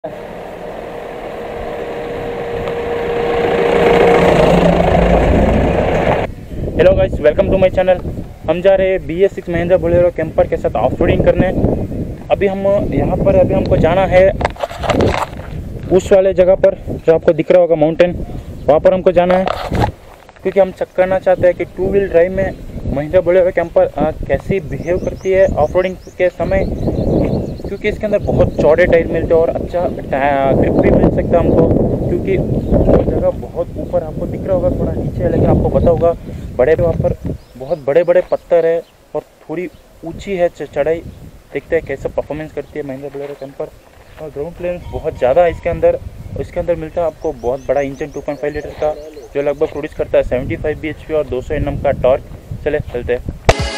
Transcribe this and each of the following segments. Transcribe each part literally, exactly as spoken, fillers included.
Hello guys, welcome to my channel. हम जा रहे हैं B S six Mahindra Bolero Camper के साथ ऑफ रोडिंग करने। अभी हम यहाँ पर अभी हमको जाना है उस वाले जगह पर जो आपको दिख रहा होगा माउंटेन, वहाँ पर हमको जाना है क्योंकि हम चेक करना चाहते हैं कि टू व्हील ड्राइव में महिंद्रा बोलेरो कैंपर कैसी बिहेव करती है ऑफ रोडिंग के समय, क्योंकि इसके अंदर बहुत चौड़े टायर मिलते हैं और अच्छा ग्रिप भी मिल सकता है हमको, क्योंकि वो जगह बहुत ऊपर आपको दिख रहा होगा, थोड़ा नीचे है लेकिन आपको पता होगा बड़े वहाँ पर बहुत बड़े बड़े पत्थर है और थोड़ी ऊंची है चढ़ाई। देखते हैं कैसे परफॉर्मेंस करती है महिंद्रा बोलेरो कैंपर। और ग्राउंड क्लियरेंस बहुत ज़्यादा है इसके अंदर। इसके अंदर मिलता है आपको बहुत बड़ा engine two point five litre का, जो लगभग प्रोड्यूस करता है seventy five B H P और दो सौ एन एम का टॉर्क। चले चलते हैं।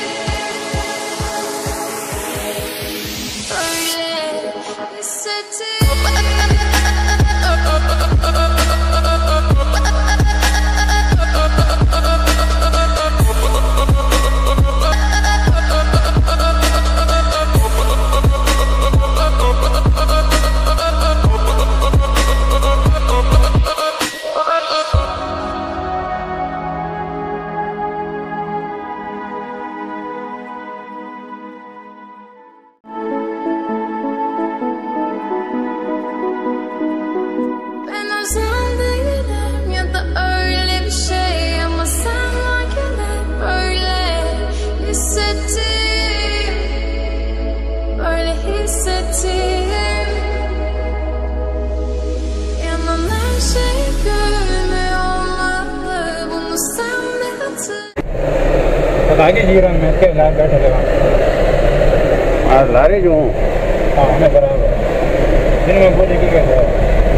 आगे जी रहा मैं के लाइव बैठे लगा आज लारे जो हाँ हमें बराबर दिन में बोले की कहते हैं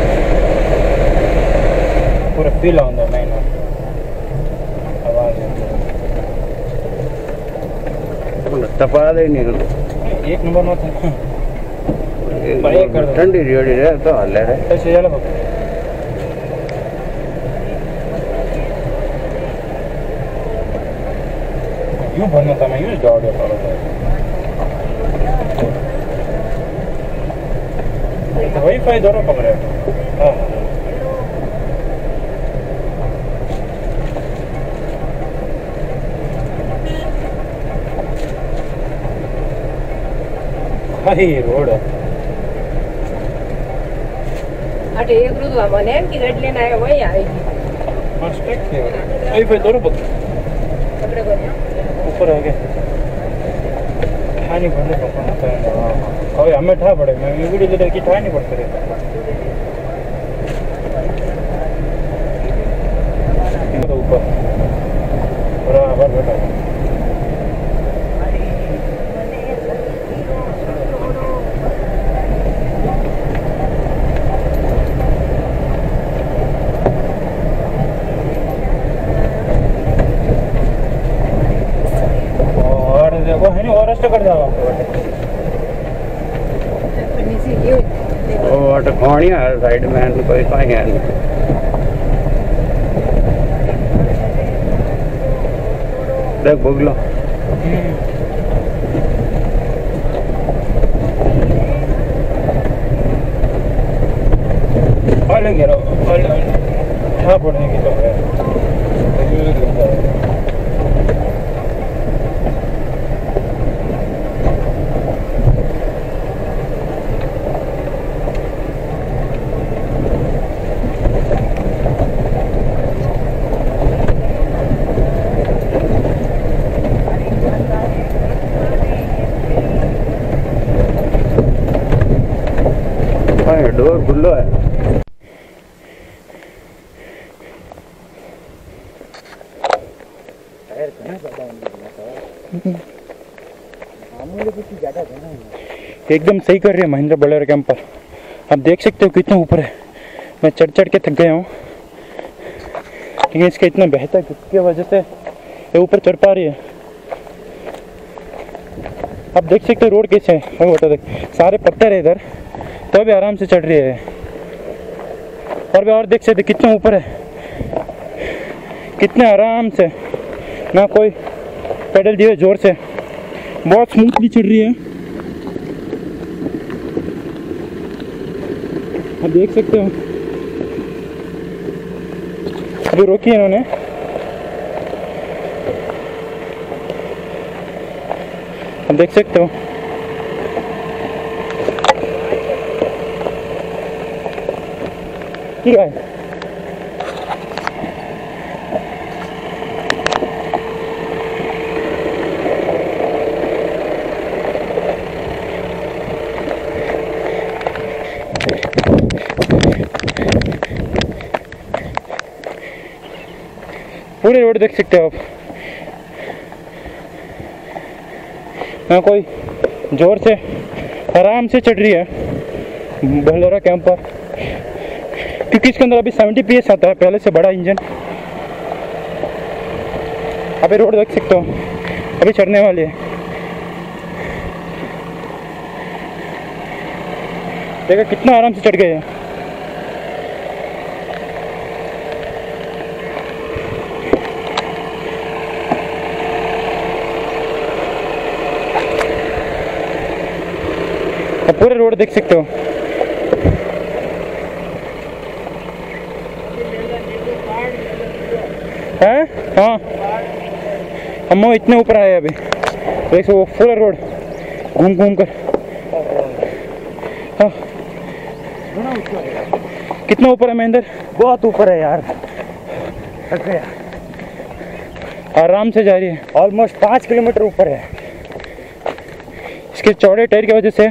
पूरा फील आउंदा मैं ना आवाज तपा दे नहीं एक नंबर में ठंडी रेडी रहे तो हल्ले रहे ऐसे चलो यूँ भरना था, मैं यूँ दौड़ रहा था वही फायदा दोनों पकड़े। हाँ हाई रोड अटे एक रुदवा मने की गाड़ी लेना है वही आएगी मस्त है वही फायदा दोनों पकड़े पकड़े को ऊपर आ गए ठा नहीं पड़ते पकड़ना था। और हमें ठा पड़े मैं वीडियो लेकर की ठा नहीं पड़ते रहता ऊपर बराबर बैठा देखो है नहीं और रास्ता कर जाओ ओ अट खानिया है साइड में कोई कहीं है नहीं देख भोगलो और गिरो और ठा पड़ने की तो है डोर खुल्लो है। एकदम सही कर रही है महिंद्रा बोलेरो कैंपर। आप देख सकते हो कितना ऊपर है। मैं चढ़ चढ़ के थक गया हूँ, लेकिन इसका इतना बेहतर किसकी वजह से ये ऊपर चढ़ पा रही है। आप देख सकते हो रोड कैसे है, बता देख सारे पत्थर है इधर, तो भी आराम से चढ़ रही है। और भी और देख सकते कितना ऊपर है, कितने आराम से, ना कोई पेडल दिए जोर से, बहुत स्मूथली चढ़ रही है। आप देख सकते हो अभी रोकी है इन्होंने। आप देख सकते हो ठीक है। पूरे रोड देख सकते हो आप। यहाँ कोई जोर से आराम से चढ़ रही है बोलेरो कैंपर, क्योंकि इसके अंदर अभी सेवेंटी पी एस आता है, पहले से बड़ा इंजन। अभी रोड देख सकते हो, अभी चढ़ने वाली है। देखा कितना आराम से चढ़ गए हैं। आप पूरे रोड देख सकते हो। हैं? हाँ, हम इतने ऊपर आए अभी, देखो वो पूरा रोड घूम घूम कर। हाँ, कितना ऊपर है महेंद्र? बहुत ऊपर है यार, आराम से जा रही है, ऑलमोस्ट पाँच किलोमीटर ऊपर है। इसके चौड़े टायर की वजह से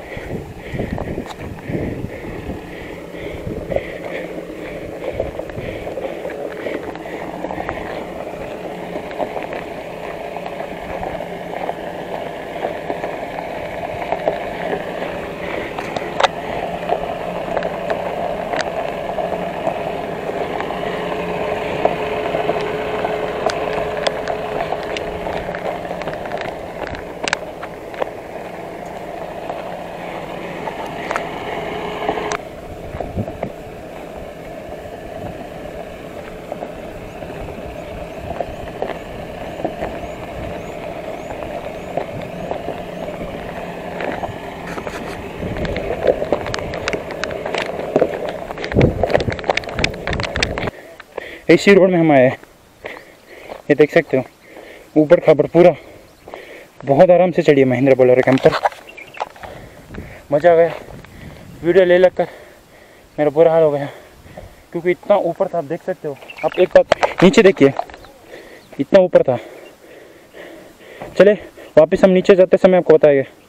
इसी रोड में हम आए हैं। ये देख सकते हो ऊपर खबर पूरा, बहुत आराम से चढ़ी है महिंद्रा बोलेरो कैंपर। मज़ा आ गया, वीडियो ले लगकर मेरा बुरा हाल हो गया, क्योंकि इतना ऊपर था। आप देख सकते हो, आप एक बात नीचे देखिए, इतना ऊपर था। चले वापस हम नीचे जाते समय आपको बताएंगे।